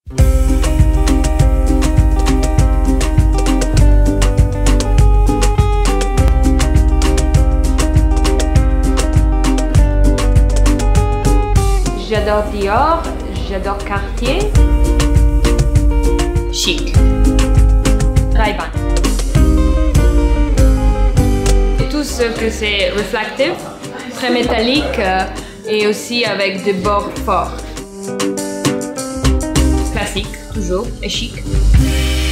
J'adore Dior, j'adore Cartier. Chic. Ray-Ban. Et tout ce que c'est reflectif, très métallique et aussi avec des bords forts. Classique, toujours, et chic.